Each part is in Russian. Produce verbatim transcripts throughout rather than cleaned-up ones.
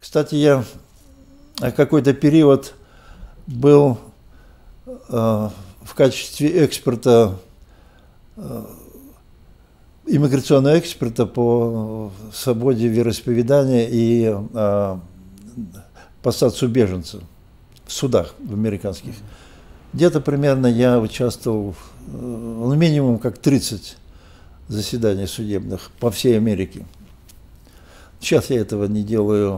Кстати, я какой-то период был э, в качестве эксперта, э, иммиграционного эксперта по свободе вероисповедания и э, по статусу беженцев в судах в американских. Где-то примерно я участвовал, ну, минимум как тридцать заседаний судебных по всей Америке. Сейчас я этого не делаю,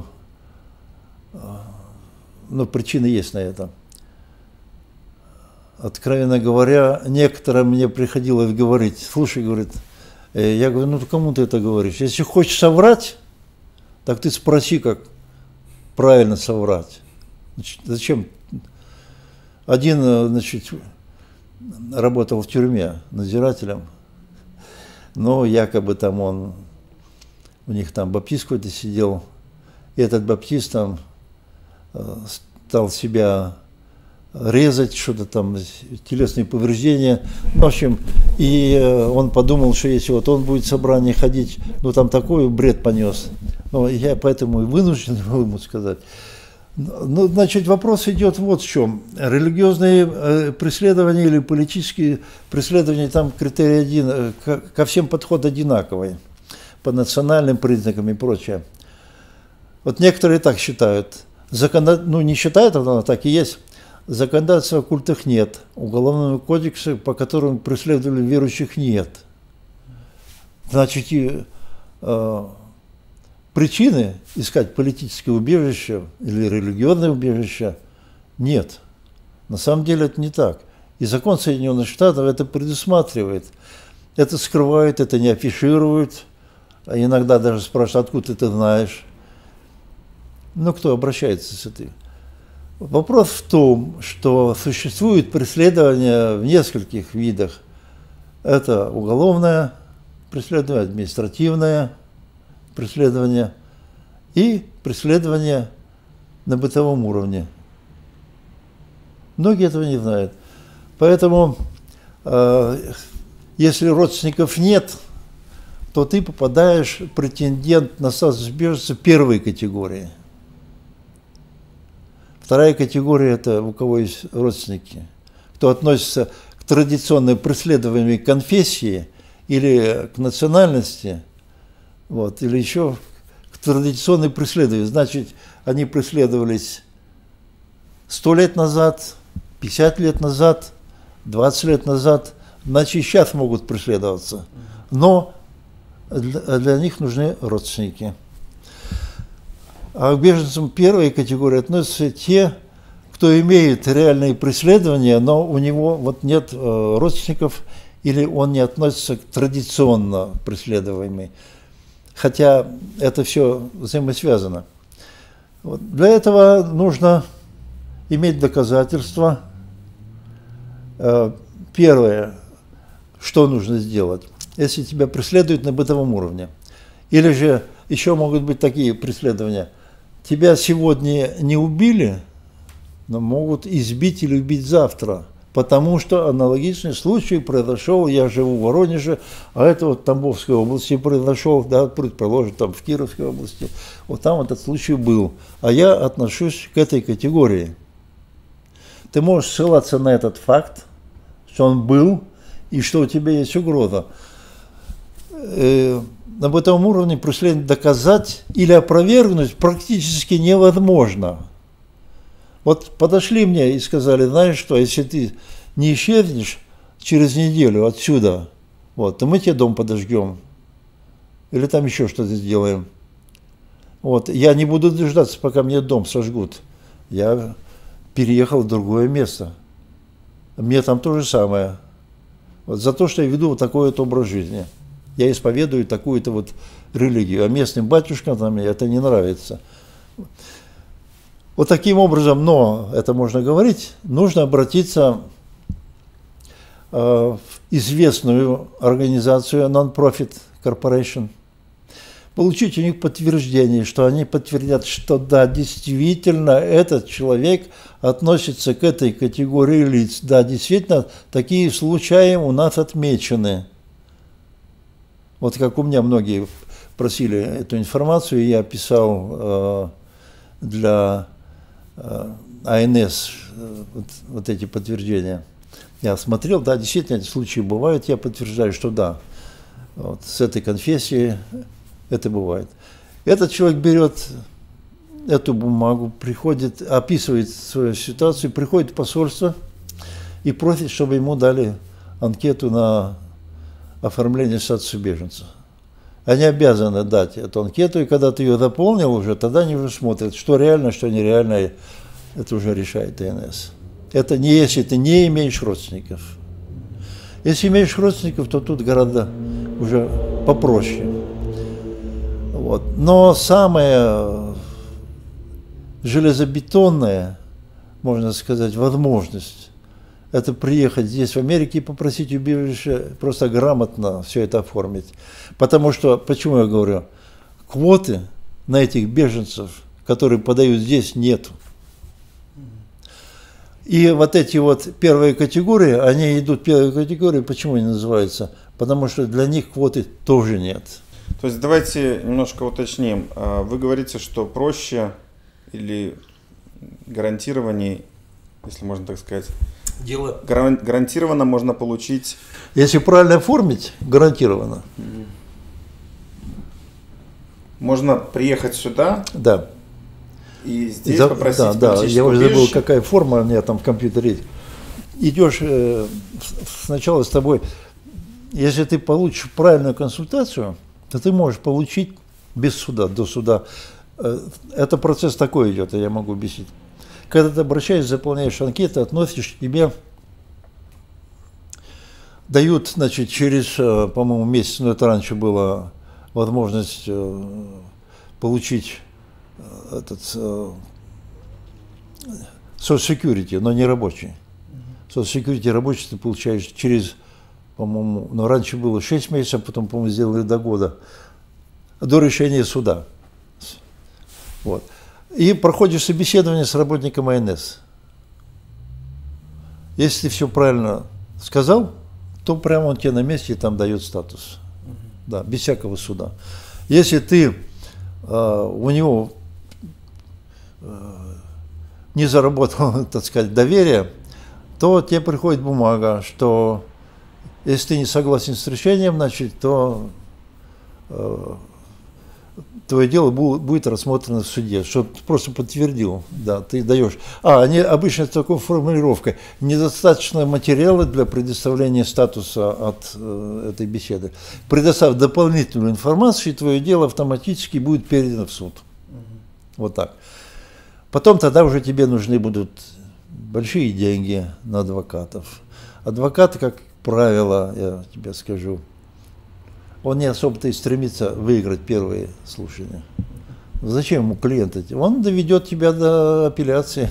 но причины есть на это. Откровенно говоря, некоторым мне приходилось говорить: слушай, говорит, я говорю, ну кому ты это говоришь? Если хочешь соврать, так ты спроси, как правильно соврать. Значит, зачем? Один, значит, работал в тюрьме надзирателем, но якобы там он, у них там баптист какой-то сидел, и этот баптист там стал себя резать, что-то там, телесные повреждения, в общем, и он подумал, что если вот он будет в собрание ходить, ну там такой бред понес, ну я поэтому и вынужден ему сказать. Ну, значит, вопрос идет вот в чем. Религиозные преследования или политические преследования, там критерий один, ко всем подход одинаковый, по национальным признакам и прочее. Вот некоторые так считают. Законод... Ну, не считают, оно так и есть. Законодательства о культах нет. Уголовного кодекса, по которому преследовали верующих, нет. Значит, и, э, причины искать политическое убежище или религиозное убежище нет. На самом деле это не так. И закон Соединенных Штатов это предусматривает. Это скрывает, это не афиширует. А иногда даже спрашивают, откуда ты это знаешь. Ну, кто обращается с этой? Вопрос в том, что существует преследование в нескольких видах. Это уголовное преследование, административное преследование и преследование на бытовом уровне. Многие этого не знают. Поэтому, э, если родственников нет, то ты попадаешь, претендент на статус беженца первой категории. Вторая категория – это у кого есть родственники, кто относится к традиционной преследуемой конфессии или к национальности, вот, или еще к традиционной преследованию. Значит, они преследовались сто лет назад, пятьдесят лет назад, двадцать лет назад, значит, сейчас могут преследоваться. Но для, для них нужны родственники. А к беженцам первой категории относятся те, кто имеет реальные преследования, но у него вот нет э, родственников, или он не относится к традиционно преследуемым. Хотя это все взаимосвязано. Вот. Для этого нужно иметь доказательства. Э, первое, что нужно сделать, если тебя преследуют на бытовом уровне. Или же еще могут быть такие преследования. Тебя сегодня не убили, но могут избить или убить завтра, потому что аналогичный случай произошел, я живу в Воронеже, а это вот в Тамбовской области произошел, да, предположим, там в Кировской области, вот там этот случай был, а я отношусь к этой категории. Ты можешь ссылаться на этот факт, что он был, и что у тебя есть угроза. На бытовом уровне преследование доказать или опровергнуть практически невозможно. Вот подошли мне и сказали, знаешь что, если ты не исчезнешь через неделю отсюда, вот, то мы тебе дом подожгем. Или там еще что-то сделаем. Вот, я не буду дождаться, пока мне дом сожгут. Я переехал в другое место. Мне там то же самое. Вот, за то, что я веду вот такой вот образ жизни. Я исповедую такую-то вот религию, а местным батюшкам там это не нравится. Вот таким образом, но это можно говорить, нужно обратиться э, в известную организацию Non-Profit Corporation, получить у них подтверждение, что они подтвердят, что да, действительно, этот человек относится к этой категории лиц. Да, действительно, такие случаи у нас отмечены. Вот как у меня многие просили эту информацию, я писал э, для А Н С вот, вот эти подтверждения. Я смотрел, да, действительно, эти случаи бывают, я подтверждаю, что да, вот, с этой конфессией это бывает. Этот человек берет эту бумагу, приходит, описывает свою ситуацию, приходит в посольство и просит, чтобы ему дали анкету на оформление статуса беженца. Они обязаны дать эту анкету, и когда ты ее заполнил уже, тогда они уже смотрят, что реально, что нереально, это уже решает А Н С. Это не если ты не имеешь родственников. Если имеешь родственников, то тут гораздо уже попроще. Вот. Но самое железобетонная, можно сказать, возможность – это приехать здесь, в Америке, и попросить убежище, просто грамотно все это оформить. Потому что, почему я говорю, квоты на этих беженцев, которые подают здесь, нету. И вот эти вот первые категории, они идут первые категории, почему они называются? Потому что для них квоты тоже нет. То есть давайте немножко уточним. Вы говорите, что проще или гарантированнее, если можно так сказать, Дело... гарантированно можно получить... Если правильно оформить, гарантированно. Можно приехать сюда, да. И здесь За, попросить да, да, я уже убежище. забыл, какая форма у меня там в компьютере. Идешь э, сначала с тобой, если ты получишь правильную консультацию, то ты можешь получить без суда, до суда. Это процесс такой идет, я могу объяснить. Когда ты обращаешься, заполняешь анкеты, относишь, тебе дают, значит, через, по-моему, месяц, но это раньше была возможность получить этот Social Security, но не рабочий. Social Security рабочий ты получаешь через, по-моему, но раньше было шесть месяцев, потом, по-моему, сделали до года, до решения суда. Вот. И проходишь собеседование с работником А Н С. Если ты все правильно сказал, то прямо он тебе на месте там дает статус. Uh-huh. Да, без всякого суда. Если ты э, у него э, не заработал, так сказать, доверие, то тебе приходит бумага, что если ты не согласен с решением, значит, то э, твое дело будет рассмотрено в суде, что ты просто подтвердил, да, ты даешь. А, они обычно с такой формулировкой: недостаточно материала для предоставления статуса от э, этой беседы. Предоставь дополнительную информацию, и твое дело автоматически будет передано в суд. Угу. Вот так. Потом тогда уже тебе нужны будут большие деньги на адвокатов. Адвокаты, как правило, я тебе скажу, он не особо-то и стремится выиграть первые слушания. Зачем ему клиент эти? Он доведет тебя до апелляции.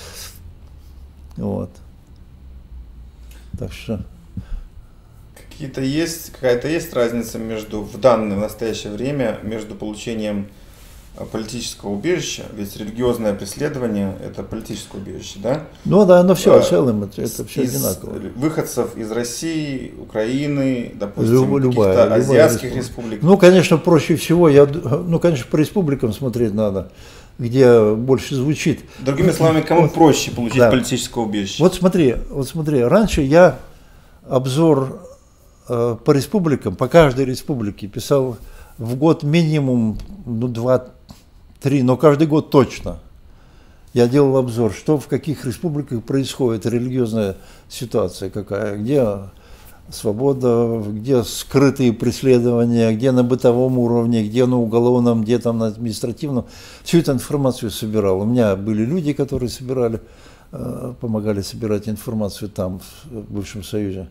Вот. Так что... Какие-то есть, какая-то есть разница между, в данное, в настоящее время, между получением политического убежища, ведь религиозное преследование – это политическое убежище, да? Ну да, но все, в целом это, это все из одинаково. Выходцев из России, Украины, допустим, любая, каких-то любая азиатских республика. республик. Ну, конечно, проще всего, я, ну, конечно, по республикам смотреть надо, где больше звучит. Другими словами, кому вот, проще получить да. политическое убежище? Вот смотри, вот смотри, раньше я обзор э, по республикам, по каждой республике писал в год минимум, ну, два-три, но каждый год точно. Я делал обзор, что в каких республиках происходит, религиозная ситуация какая, где свобода, где скрытые преследования, где на бытовом уровне, где на уголовном, где там на административном. Всю эту информацию собирал. У меня были люди, которые собирали, помогали собирать информацию там, в бывшем Союзе.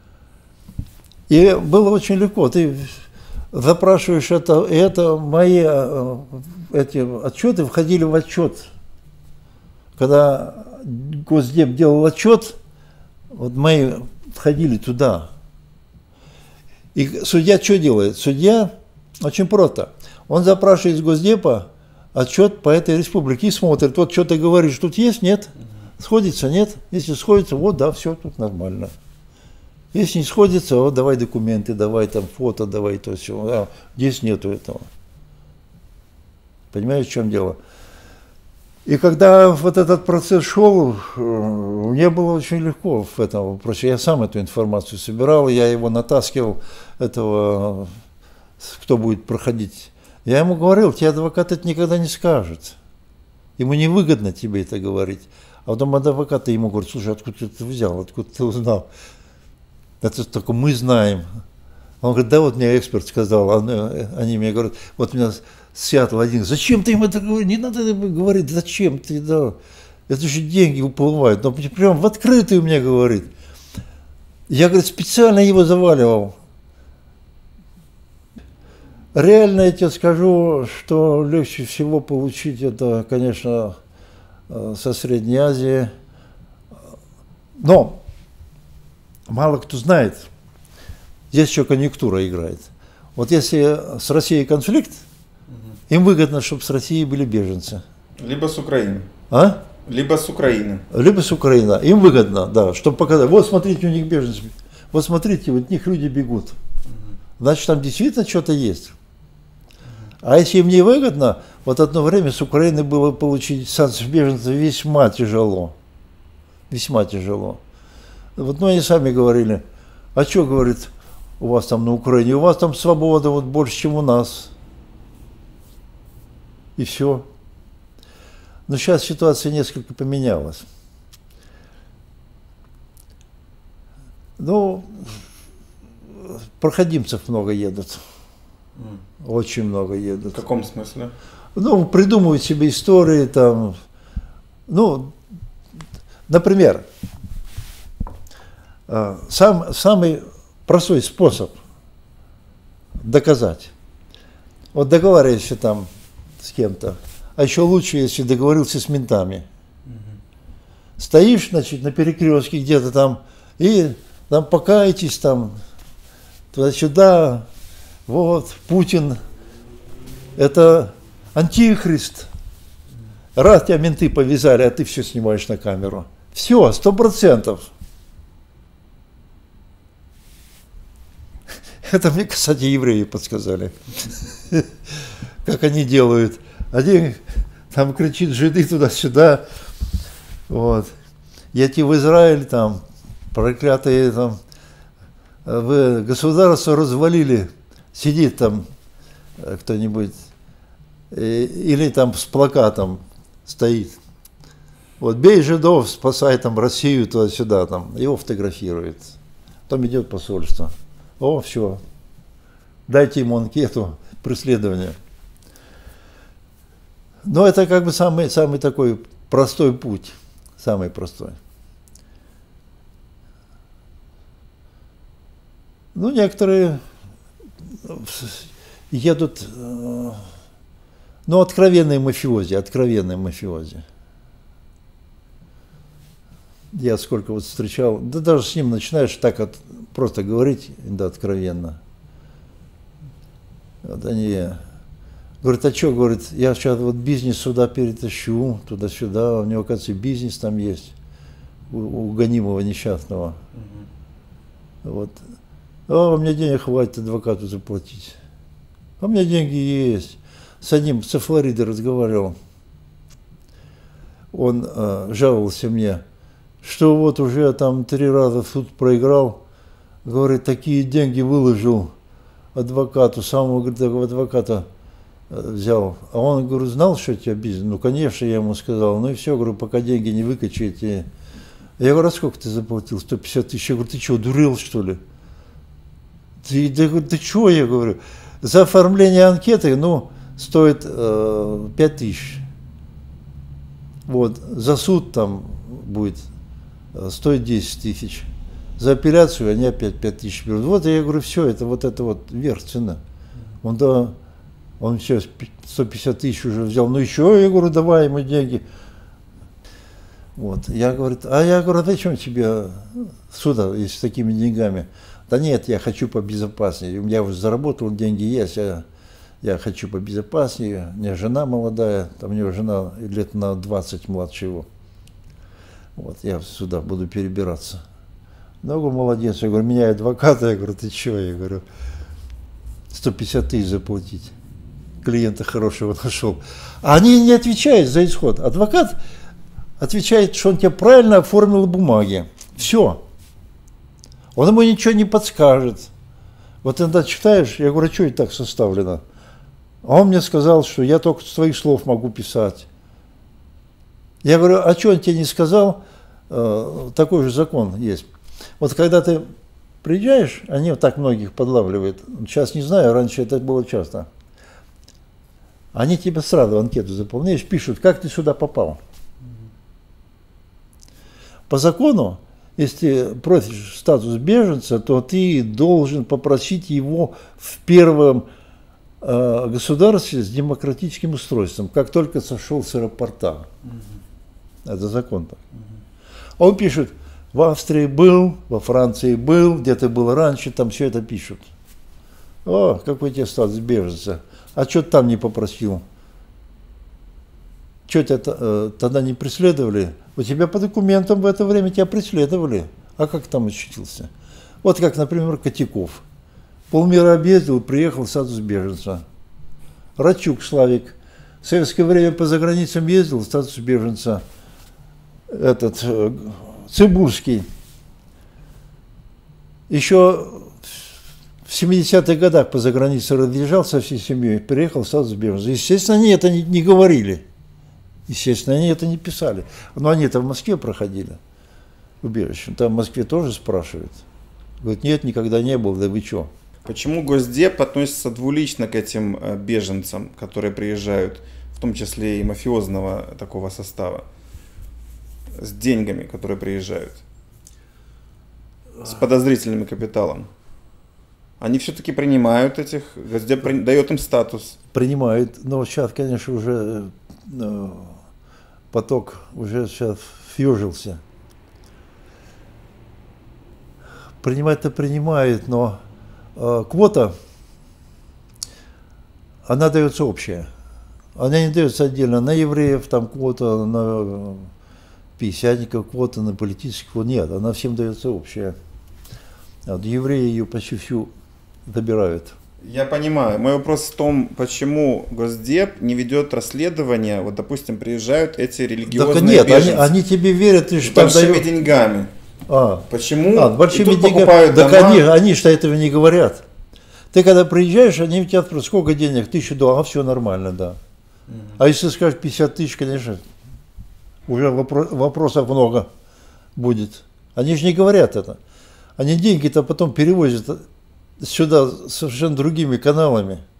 И было очень легко. Ты запрашиваешь это, и это мои эти отчеты входили в отчет. Когда Госдеп делал отчет, вот мои входили туда. И судья что делает? Судья очень просто. Он запрашивает из Госдепа отчет по этой республике и смотрит, вот что ты говоришь, тут есть, нет? Сходится, нет? Если сходится, вот, да, все, тут нормально. Если не сходится, вот давай документы, давай там фото, давай то все. А, здесь нету этого. Понимаешь, в чем дело? И когда вот этот процесс шел, мне было очень легко в этом вопросе. Я сам эту информацию собирал, я его натаскивал, этого, кто будет проходить. Я ему говорил, тебе адвокат это никогда не скажет. Ему невыгодно тебе это говорить. А потом адвокат ему говорит, слушай, откуда ты это взял, откуда ты узнал? Это только мы знаем. Он говорит, да вот мне эксперт сказал, они мне говорят, вот меня Сиатл один, зачем ты им это говоришь, не надо это говорить, зачем ты, да, это же деньги уплывают, но прям в открытую мне говорит. Я, говорит, специально его заваливал. Реально я тебе скажу, что легче всего получить это, конечно, со Средней Азии, но мало кто знает, здесь еще конъюнктура играет. Вот если с Россией конфликт, им выгодно, чтобы с Россией были беженцы. Либо с Украины. А? Либо с Украины. Либо с Украины. Им выгодно, да, чтобы показать. Вот смотрите, у них беженцы. Вот смотрите, вот от них люди бегут. Значит, там действительно что-то есть. А если им не выгодно, вот одно время с Украины было получить статус беженцев весьма тяжело. Весьма тяжело. Вот, ну, они сами говорили, а что, говорит, у вас там на Украине? У вас там свобода вот больше, чем у нас. И все. Но сейчас ситуация несколько поменялась. Ну, проходимцев много едут. Mm. Очень много едут. В каком смысле? Ну, придумывают себе истории там. Ну, например, сам, самый простой способ доказать. Вот договариваешься там с кем-то, а еще лучше, если договорился с ментами. Угу. Стоишь, значит, на перекрестке где-то там, и там покаетесь там, туда-сюда, вот, Путин, это антихрист. Раз тебя менты повязали, а ты все снимаешь на камеру. Все, сто процентов. Это мне, кстати, евреи подсказали. Как они делают. Один там кричит жиды туда-сюда. Вот. Едьте в Израиль, там, проклятые там, вы государство развалили, сидит там кто-нибудь, или там с плакатом стоит. Вот, бей жидов, спасай там Россию туда-сюда, там, его фотографируют. Потом идет посольство. О, все. Дайте ему анкету преследования. Но это как бы самый, самый такой простой путь. Самый простой. Ну, некоторые едут, ну, откровенные мафиози, откровенные мафиози. Я сколько вот встречал, да даже с ним начинаешь так от, просто говорить, да, откровенно. Вот они говорят, а что, говорит, я сейчас вот бизнес сюда перетащу, туда-сюда, у него, оказывается, бизнес там есть, у, у гонимого несчастного. Угу. Вот. А у меня денег хватит адвокату заплатить. А у меня деньги есть. С одним, со Флориды разговаривал. Он э, жаловался мне, что вот уже там три раза в суд проиграл, говорит, такие деньги выложил адвокату, самого, говорит, адвоката взял. А он, говорю, знал, что у тебя бизнес? Ну, конечно, я ему сказал. Ну и все, говорю, пока деньги не выкачаете. Я говорю, а сколько ты заплатил? сто пятьдесят тысяч. Я говорю, ты что, дурел, что ли? Ты, ты, ты что, я говорю, за оформление анкеты, ну, стоит э, пять тысяч. Вот, за суд там будет э, стоит десять тысяч. За апелляцию они опять пять тысяч берут. Вот, я говорю, все, это вот это вот верх цена. Он, да, он сейчас сто пятьдесят тысяч уже взял, ну еще, я говорю, давай ему деньги. Вот, я говорю, а я говорю, а зачем тебе сюда, если с такими деньгами? Да нет, я хочу побезопаснее. У меня уже заработал, деньги есть, я, я хочу побезопаснее. У меня жена молодая, там у него жена лет на двадцать младше его. Вот, я сюда буду перебираться. Ну, говорю, молодец, я говорю, меняю адвоката, я говорю, ты что, я говорю, сто пятьдесят тысяч заплатить. клиента хорошего нашел. А они не отвечают за исход. Адвокат отвечает, что он тебе правильно оформил бумаги. Все. Он ему ничего не подскажет. Вот иногда читаешь, я говорю, а что это так составлено? А он мне сказал, что я только с твоих слов могу писать. Я говорю, а что он тебе не сказал? Такой же закон есть. Вот когда ты приезжаешь, они вот так многих подлавливают. Сейчас не знаю, раньше это было часто. Они тебе сразу анкету заполняешь, пишут, как ты сюда попал. По закону, если просишь статус беженца, то ты должен попросить его в первом э, государстве с демократическим устройством, как только сошел с аэропорта. Угу. Это закон так. Угу. Он пишет, в Австрии был, во Франции был, где-то был раньше, там все это пишут. О, какой тебе статус беженца. А что ты там не попросил? Что тебя э, тогда не преследовали? У тебя по документам в это время тебя преследовали. А как там очутился? Вот как, например, Котяков. Полмира объездил, приехал в статус беженца. Рачук Славик. В советское время по заграницам ездил, в статус беженца. Этот, э, Цыбурский. Еще в семидесятых годах по загранице разъезжал со всей семьей, приехал в статус беженца. Естественно, они это не, не говорили. Естественно, они это не писали. Но они это в Москве проходили, убежище. Там в Москве тоже спрашивают. Говорят, нет, никогда не был, да вы что? Почему Госдеп относится двулично к этим беженцам, которые приезжают, в том числе и мафиозного такого состава, с деньгами, которые приезжают, с подозрительным капиталом? Они все-таки принимают этих, Госдеп дает им статус. Принимают, но сейчас, конечно, уже ну, поток уже сейчас фьюжился. Принимать-то принимает, но э, квота, она дается общая. Она не дается отдельно на евреев, там квота, на пятидесятников квота, на политических квот. Нет, она всем дается общая. Вот евреи ее почти всю добирают. Я понимаю. Мой вопрос в том, почему Госдеп не ведет расследование, вот, допустим, приезжают эти религиозные так нет, беженцы. Они, они тебе верят, и с что большими дают... деньгами. А, Почему? А, большими и тут деньгами. покупают Да, дома. они, они что этого не говорят. Ты когда приезжаешь, они у тебя спрашивают, сколько денег? Тысячу долларов, а все нормально, да. Mm-hmm. А если скажешь пятьдесят тысяч, конечно, уже вопро- вопросов много будет. Они же не говорят это. Они деньги-то потом перевозят сюда совершенно другими каналами.